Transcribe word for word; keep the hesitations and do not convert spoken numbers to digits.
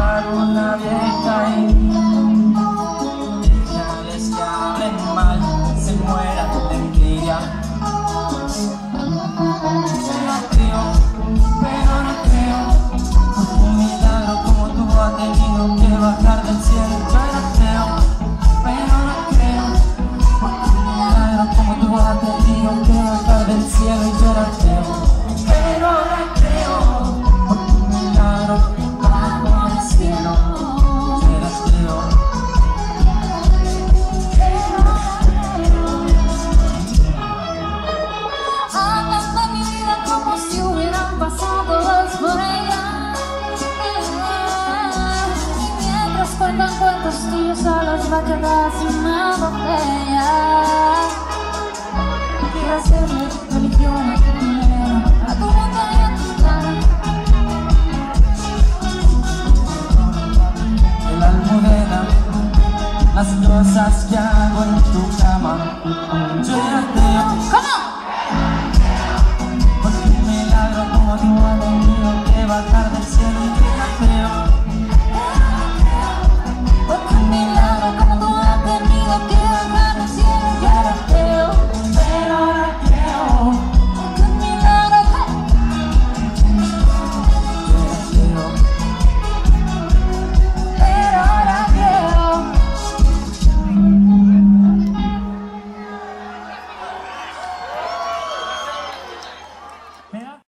encontrar una vieja y déjales que hablen mal, se mueran de envidia. Pero creo, pero no creo, porque un milagro como tú ha tenido que bajar del cielo. Pero creo, pero no creo, porque un milagro como tú ha tenido que bajar del cielo. Y yo no creo, pero no creo, porque un milagro bajo del cielo. Yo no creo. Hablan de mi vida como si hubieran pasado dos por ella, y mientras cuentan cuentos tuyos a las bachadas y una botella. Quiero hacerle religión a tu dinero, a tu boca y a tu cara. En la almudena, las cosas que hago en tu cama, yo